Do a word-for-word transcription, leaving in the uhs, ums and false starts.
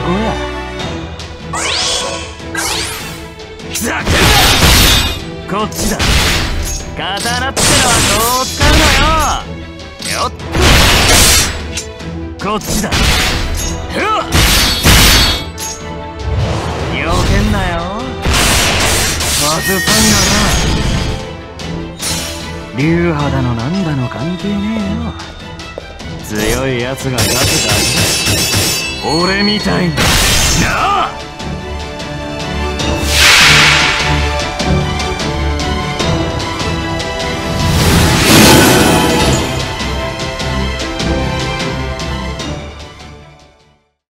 こや。ざけんな。こっちだ。刀ってのはどう使うのよ。よっとこっちだ。ふわっよけんなよ。わずさんがな。流派だのなんだの関係ねえよ。強いやつが勝つだけ。俺みたいになあ。